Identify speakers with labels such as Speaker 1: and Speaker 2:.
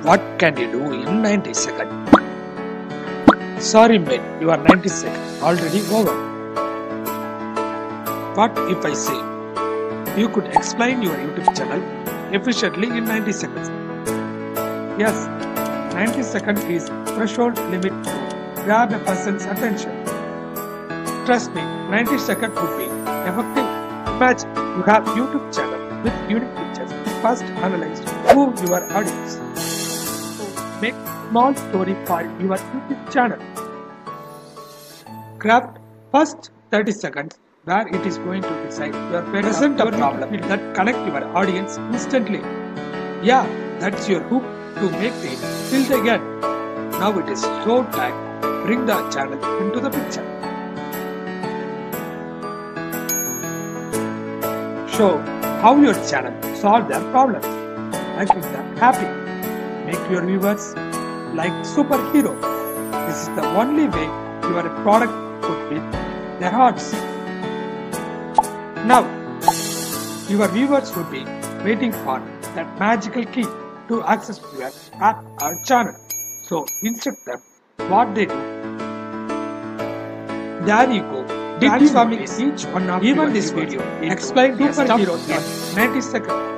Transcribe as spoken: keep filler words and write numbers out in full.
Speaker 1: What can you do in ninety seconds? Sorry mate, your ninety seconds already over. What if I say you could explain your YouTube channel efficiently in ninety seconds? Yes, ninety seconds is threshold limit to grab a person's attention. Trust me, ninety seconds would be effective. Imagine you have YouTube channel with unique features. First, analyze who your audience. Make small story for your YouTube channel. Craft first thirty seconds where it is going to decide your present a problem that connect your audience instantly. Yeah, that's your hook to make it till the end. Now it is so time. Bring the channel into the picture. Show how your channel solve their problems. Making them happy. Make your viewers like superhero. This is the only way your product could win their hearts. Now, your viewers would be waiting for that magical key to access your app or channel. So instruct them what they do. There you go. Transforming each one of even this video explain superheroes in ninety seconds.